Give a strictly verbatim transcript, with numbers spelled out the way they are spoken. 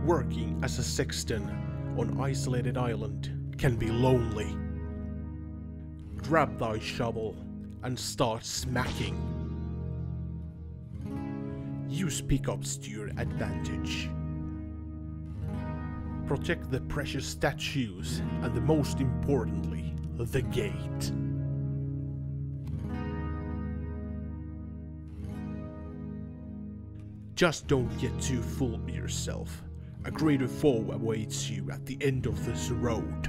Working as a sexton on isolated island can be lonely. Grab thy shovel and start smacking. Use pickups to your advantage. Protect the precious statues and, the most importantly, the gate. Just don't get too full of yourself. A greater foe awaits you at the end of this road.